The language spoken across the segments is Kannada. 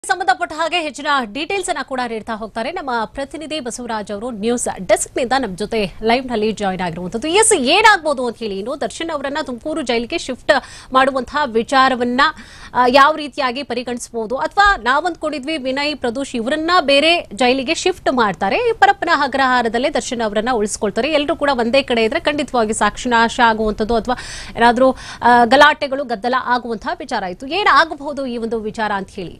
ಸಂಬಂಧಪಟ್ಟ ಹಾಗೆ ಹೆಚ್ಚಿನ ಡೀಟೇಲ್ಸ್ ಅನ್ನು ಕೂಡ ನೀಡ್ತಾ ಹೋಗ್ತಾರೆ ನಮ್ಮ ಪ್ರತಿನಿಧಿ ಬಸವರಾಜ್ ಅವರು ನ್ಯೂಸ್ ಡೆಸ್ಕ್ ನಿಂದ ನಮ್ಮ ಜೊತೆ ಲೈವ್ ನಲ್ಲಿ ಜಾಯಿನ್ ಆಗಿರುವಂತದ್ದು. ಎಸ್, ಏನಾಗಬಹುದು ಅಂತ ಹೇಳಿ ಇನ್ನು ದರ್ಶನ್ ಅವರನ್ನ ತುಮಕೂರು ಜೈಲಿಗೆ ಶಿಫ್ಟ್ ಮಾಡುವಂತಹ ವಿಚಾರವನ್ನ ಯಾವ ರೀತಿಯಾಗಿ ಪರಿಗಣಿಸಬಹುದು, ಅಥವಾ ನಾವಂದ್ಕೊಂಡಿದ್ವಿ ವಿನಯ್ ಪ್ರದೋಷ್ ಇವರನ್ನ ಬೇರೆ ಜೈಲಿಗೆ ಶಿಫ್ಟ್ ಮಾಡ್ತಾರೆ, ಪರಪ್ಪನ ಅಗ್ರಹಾರದಲ್ಲೇ ದರ್ಶನ್ ಅವರನ್ನ ಉಳಿಸ್ಕೊಳ್ತಾರೆ, ಎಲ್ಲರೂ ಕೂಡ ಒಂದೇ ಕಡೆ ಇದ್ರೆ ಖಂಡಿತವಾಗಿ ಸಾಕ್ಷಿ ನಾಶ ಆಗುವಂತದ್ದು ಅಥವಾ ಏನಾದ್ರೂ ಗಲಾಟೆಗಳು ಗದ್ದಲ ಆಗುವಂತಹ ವಿಚಾರ ಇತ್ತು. ಏನಾಗಬಹುದು ಈ ಒಂದು ವಿಚಾರ ಅಂತ ಹೇಳಿ?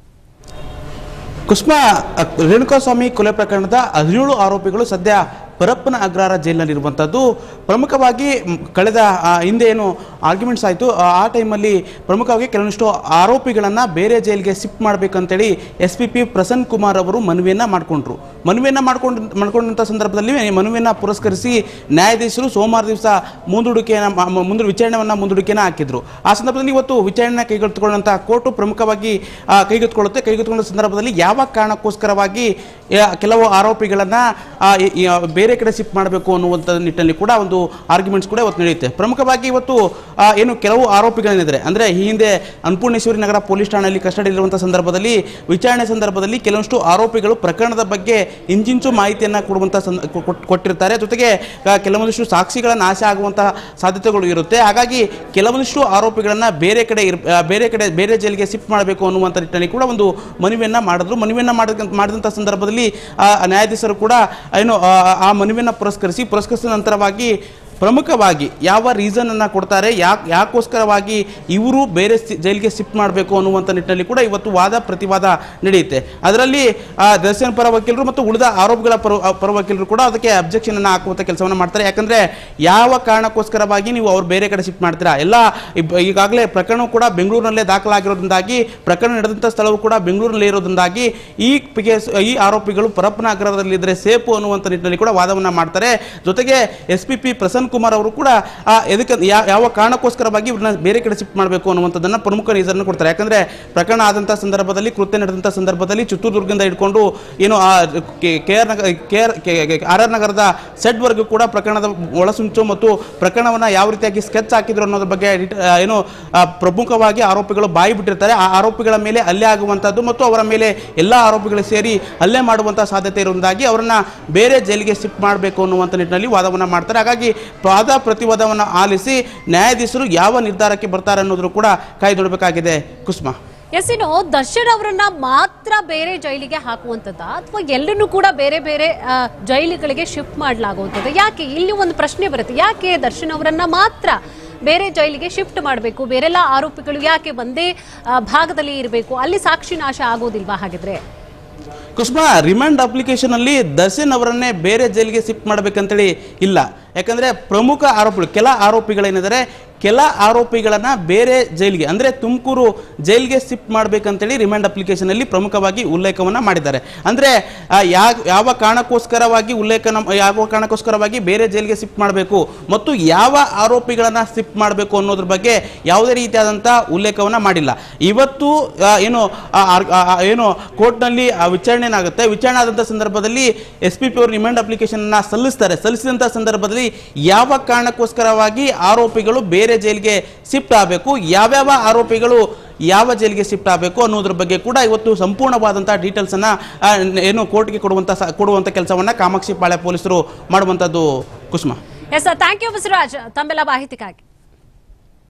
ಕುಸುಮಾ, ರೇಣುಕಾಸ್ವಾಮಿ ಕೊಲೆ ಪ್ರಕರಣದ 17 ಆರೋಪಿಗಳು ಸದ್ಯ ಪರಪ್ಪನ ಅಗ್ರಹಾರ ಜೈಲಿನಲ್ಲಿರುವಂಥದ್ದು. ಪ್ರಮುಖವಾಗಿ ಕಳೆದ ಹಿಂದೆ ಏನು ಆರ್ಗ್ಯುಮೆಂಟ್ಸ್ ಆಯಿತು, ಆ ಟೈಮಲ್ಲಿ ಪ್ರಮುಖವಾಗಿ ಕೆಲವೊಂದಿಷ್ಟು ಆರೋಪಿಗಳನ್ನು ಬೇರೆ ಜೈಲಿಗೆ ಶಿಫ್ಟ್ ಮಾಡಬೇಕಂತೇಳಿ SPP ಪ್ರಸನ್ನ ಕುಮಾರ್ ಅವರು ಮನವಿಯನ್ನು ಮಾಡ್ಕೊಂಡಂಥ ಸಂದರ್ಭದಲ್ಲಿ ಮನವಿಯನ್ನು ಪುರಸ್ಕರಿಸಿ ನ್ಯಾಯಾಧೀಶರು ಸೋಮವಾರ ದಿವಸ ವಿಚಾರಣೆಯನ್ನು ಹಾಕಿದ್ರು. ಆ ಸಂದರ್ಭದಲ್ಲಿ ಇವತ್ತು ವಿಚಾರಣೆ ಕೈಗೆತ್ತಿಕೊಳ್ಳುವಂಥ ಕೋರ್ಟು ಪ್ರಮುಖವಾಗಿ ಕೈಗೆತ್ತಿಕೊಂಡ ಸಂದರ್ಭದಲ್ಲಿ ಯಾವ ಕಾರಣಕ್ಕೋಸ್ಕರವಾಗಿ ಕೆಲವು ಆರೋಪಿಗಳನ್ನು ಬೇರೆ ಕಡೆ ಶಿಫ್ಟ್ ಮಾಡಬೇಕು ಅನ್ನುವಂಥ ನಿಟ್ಟಿನಲ್ಲಿ ಕೂಡ ಒಂದು ಆರ್ಗ್ಯುಮೆಂಟ್ಸ್ ಕೂಡ ಇವತ್ತು ನಡೆಯುತ್ತೆ. ಪ್ರಮುಖವಾಗಿ ಇವತ್ತು ಏನು ಕೆಲವು ಆರೋಪಿಗಳೇನಿದ್ದಾರೆ ಅಂದರೆ ಈ ಹಿಂದೆ ಅನ್ನಪೂರ್ಣೇಶ್ವರಿ ನಗರ ಪೊಲೀಸ್ ಠಾಣೆಯಲ್ಲಿ ಕಸ್ಟಡಿಯಲ್ಲಿರುವಂಥ ಸಂದರ್ಭದಲ್ಲಿ ವಿಚಾರಣೆ ಸಂದರ್ಭದಲ್ಲಿ ಕೆಲವೊಂದಿಷ್ಟು ಆರೋಪಿಗಳು ಪ್ರಕರಣದ ಬಗ್ಗೆ ಇಂಚಿಂಚು ಮಾಹಿತಿಯನ್ನು ಕೊಟ್ಟಿರ್ತಾರೆ. ಜೊತೆಗೆ ಕೆಲವೊಂದಿಷ್ಟು ಸಾಕ್ಷಿಗಳ ನಾಶ ಆಗುವಂತಹ ಸಾಧ್ಯತೆಗಳು ಇರುತ್ತೆ. ಹಾಗಾಗಿ ಕೆಲವೊಂದಿಷ್ಟು ಆರೋಪಿಗಳನ್ನು ಬೇರೆ ಜೈಲಿಗೆ ಶಿಫ್ಟ್ ಮಾಡಬೇಕು ಅನ್ನುವಂಥ ನಿಟ್ಟಿನಲ್ಲಿ ಕೂಡ ಒಂದು ಮನವಿಯನ್ನು ಮಾಡಿದಂಥ ಸಂದರ್ಭದಲ್ಲಿ ನ್ಯಾಯಾಧೀಶರು ಕೂಡ ಏನು ಆ ಮನವಿಯನ್ನು ಪುರಸ್ಕರಿಸಿದ ನಂತರವಾಗಿ ಪ್ರಮುಖವಾಗಿ ಯಾವ ರೀಸನ್ ಅನ್ನು ಕೊಡ್ತಾರೆ, ಯಾಕೋಸ್ಕರವಾಗಿ ಇವರು ಬೇರೆ ಜೈಲಿಗೆ ಶಿಫ್ಟ್ ಮಾಡಬೇಕು ಅನ್ನುವಂಥ ನಿಟ್ಟಿನಲ್ಲಿ ಕೂಡ ಇವತ್ತು ವಾದ ಪ್ರತಿವಾದ ನಡೆಯುತ್ತೆ. ಅದರಲ್ಲಿ ದರ್ಶನ್ ಪರ ವಕೀಲರು ಮತ್ತು ಉಳಿದ ಆರೋಪಿಗಳ ಪರ ವಕೀಲರು ಕೂಡ ಅದಕ್ಕೆ ಅಬ್ಜೆಕ್ಷನ್ ಅನ್ನು ಹಾಕುವಂಥ ಕೆಲಸವನ್ನು ಮಾಡ್ತಾರೆ. ಯಾಕಂದರೆ ಯಾವ ಕಾರಣಕ್ಕೋಸ್ಕರವಾಗಿ ನೀವು ಅವ್ರು ಬೇರೆ ಕಡೆ ಶಿಫ್ಟ್ ಮಾಡ್ತೀರಾ, ಎಲ್ಲ ಈಗಾಗಲೇ ಪ್ರಕರಣ ಕೂಡ ಬೆಂಗಳೂರಿನಲ್ಲೇ ದಾಖಲಾಗಿರೋದ್ರಿಂದಾಗಿ ಪ್ರಕರಣ ನಡೆದಂಥ ಸ್ಥಳವು ಕೂಡ ಬೆಂಗಳೂರಿನಲ್ಲೇ ಇರೋದ್ರಿಂದಾಗಿ ಈ ಆರೋಪಿಗಳು ಪರಪ್ಪನ ಅಗ್ರಹಾರದಲ್ಲಿದ್ದರೆ ಸೇಫು ಅನ್ನುವಂಥ ನಿಟ್ಟಿನಲ್ಲಿ ಕೂಡ ವಾದವನ್ನು ಮಾಡ್ತಾರೆ. ಜೊತೆಗೆ SPP ಪ್ರಸನ್ನ ಕುಮಾರ್ ಅವರು ಕೂಡ ಯಾವ ಕಾರಣಕ್ಕೋಸ್ಕರವಾಗಿ ಇವ್ರನ್ನ ಬೇರೆ ಕಡೆ ಶಿಫ್ಟ್ ಮಾಡಬೇಕು ಅನ್ನುವಂಥದ್ದನ್ನು ಪ್ರಮುಖ ರೀಸನ್ ಕೊಡ್ತಾರೆ. ಯಾಕಂದ್ರೆ ಪ್ರಕರಣ ಆದಂಥ ಸಂದರ್ಭದಲ್ಲಿ, ಕೃತ್ಯ ನಡೆದಂಥ ಸಂದರ್ಭದಲ್ಲಿ ಚಿತ್ರದುರ್ಗದಿಂದ ಹಿಡ್ಕೊಂಡು ಏನು RR ನಗರದ ಸೆಡ್ವರೆಗೂ ಕೂಡ ಪ್ರಕರಣದ ಒಳಸುಂಚು ಮತ್ತು ಪ್ರಕರಣವನ್ನು ಯಾವ ರೀತಿಯಾಗಿ ಸ್ಕೆಚ್ ಹಾಕಿದ್ರು ಅನ್ನೋದ್ರ ಬಗ್ಗೆ ಏನು ಪ್ರಮುಖವಾಗಿ ಆರೋಪಿಗಳು ಬಾಯಿ ಬಿಟ್ಟಿರ್ತಾರೆ. ಆ ಆರೋಪಿಗಳ ಮೇಲೆ ಹಲ್ಲೆ ಆಗುವಂಥದ್ದು ಮತ್ತು ಅವರ ಮೇಲೆ ಎಲ್ಲ ಆರೋಪಿಗಳು ಸೇರಿ ಹಲ್ಲೆ ಮಾಡುವಂಥ ಸಾಧ್ಯತೆ ಇರುವುದಾಗಿ ಅವರನ್ನ ಬೇರೆ ಜೈಲಿಗೆ ಶಿಫ್ಟ್ ಮಾಡಬೇಕು ಅನ್ನುವಂಥ ನಿಟ್ಟಿನಲ್ಲಿ ವಾದವನ್ನು ಮಾಡ್ತಾರೆ. ಹಾಗಾಗಿ ವಾದ ಪ್ರತಿವಾದವನ್ನು ಆಲಿಸಿ ನ್ಯಾಯಾಧೀಶರು ಯಾವ ನಿರ್ಧಾರಕ್ಕೆ ಬರ್ತಾರೆ ಅನ್ನೋದ್ರು ಕೂಡ ಕಾಯ್ದೊಡಬೇಕಾಗಿದೆ. ಕುಸುಮಾ, ಎಸ್, ಇನ್ನು ದರ್ಶನ್ ಅವರನ್ನ ಮಾತ್ರ ಬೇರೆ ಜೈಲಿಗೆ ಹಾಕುವಂತದ್ದ ಅಥವಾ ಎಲ್ಲರನ್ನೂ ಕೂಡ ಬೇರೆ ಬೇರೆ ಜೈಲುಗಳಿಗೆ ಶಿಫ್ಟ್ ಮಾಡಲಾಗುವಂಥದ್ದು? ಯಾಕೆ ಇಲ್ಲಿ ಒಂದು ಪ್ರಶ್ನೆ ಬರುತ್ತೆ, ಯಾಕೆ ದರ್ಶನ್ ಅವರನ್ನ ಮಾತ್ರ ಬೇರೆ ಜೈಲಿಗೆ ಶಿಫ್ಟ್ ಮಾಡಬೇಕು, ಬೇರೆಲ್ಲ ಆರೋಪಿಗಳು ಯಾಕೆ ಒಂದೇ ಭಾಗದಲ್ಲಿ ಇರಬೇಕು, ಅಲ್ಲಿ ಸಾಕ್ಷಿ ನಾಶ ಆಗೋದಿಲ್ವಾ? ಹಾಗಿದ್ರೆ ಕುಸುಮಾ, ರಿಮಾಂಡ್ ಅಪ್ಲಿಕೇಶನ್ ಅಲ್ಲಿ ದರ್ಶನ್ ಅವರನ್ನೇ ಬೇರೆ ಜೈಲಿಗೆ ಶಿಫ್ಟ್ ಮಾಡಬೇಕಂತೇಳಿ ಇಲ್ಲ. ಯಾಕಂದ್ರೆ ಪ್ರಮುಖ ಆರೋಪಿಗಳು, ಕೆಲ ಆರೋಪಿಗಳೇನಿದ್ದಾರೆ, ಕೆಲ ಆರೋಪಿಗಳನ್ನ ಬೇರೆ ಜೈಲಿಗೆ ಅಂದರೆ ತುಮಕೂರು ಜೈಲಿಗೆ ಶಿಫ್ಟ್ ಮಾಡಬೇಕಂತೇಳಿ ರಿಮಾಂಡ್ ಅಪ್ಲಿಕೇಶನ್ ಅಲ್ಲಿ ಪ್ರಮುಖವಾಗಿ ಉಲ್ಲೇಖವನ್ನು ಮಾಡಿದ್ದಾರೆ. ಅಂದರೆ ಯಾವ ಕಾರಣಕ್ಕೋಸ್ಕರವಾಗಿ ಬೇರೆ ಜೈಲಿಗೆ ಶಿಫ್ಟ್ ಮಾಡಬೇಕು ಮತ್ತು ಯಾವ ಆರೋಪಿಗಳನ್ನ ಶಿಫ್ಟ್ ಮಾಡಬೇಕು ಅನ್ನೋದ್ರ ಬಗ್ಗೆ ಯಾವುದೇ ರೀತಿಯಾದಂಥ ಉಲ್ಲೇಖವನ್ನು ಮಾಡಿಲ್ಲ. ಇವತ್ತು ಏನು ಕೋರ್ಟ್ನಲ್ಲಿ ವಿಚಾರಣೆ ಆಗುತ್ತೆ. ವಿಚಾರಣೆ ಆದಂಥ ಸಂದರ್ಭದಲ್ಲಿ SPP ಅವರು ರಿಮಾಂಡ್ ಅಪ್ಲಿಕೇಶನ್ ಅನ್ನ ಸಲ್ಲಿಸಿದಂಥ ಸಂದರ್ಭದಲ್ಲಿ ಯಾವ ಕಾರಣಕ್ಕೋಸ್ಕರವಾಗಿ ಆರೋಪಿಗಳು ಬೇರೆ ಜೈಲಿಗೆ ಶಿಫ್ಟ್ ಆಗಬೇಕು, ಯಾವ್ಯಾವ ಆರೋಪಿಗಳು ಯಾವ ಜೈಲಿಗೆ ಶಿಫ್ಟ್ ಆಗಬೇಕು ಅನ್ನೋದ್ರ ಬಗ್ಗೆ ಕೂಡ ಇವತ್ತು ಸಂಪೂರ್ಣವಾದಂತಹ ಡೀಟೇಲ್ಸ್ ಅನ್ನ ಏನು ಕೋರ್ಟ್ಗೆ ಕೊಡುವಂತ ಕೆಲಸವನ್ನ ಕಾಮಾಕ್ಷಿ ಪಾಳ್ಯ ಪೊಲೀಸರು ಮಾಡುವಂತದ್ದು. Kusuma, yes, thank you Basavaraj ತಮ್ಮೆಲ್ಲ ಮಾಹಿತಿಗಾಗಿ.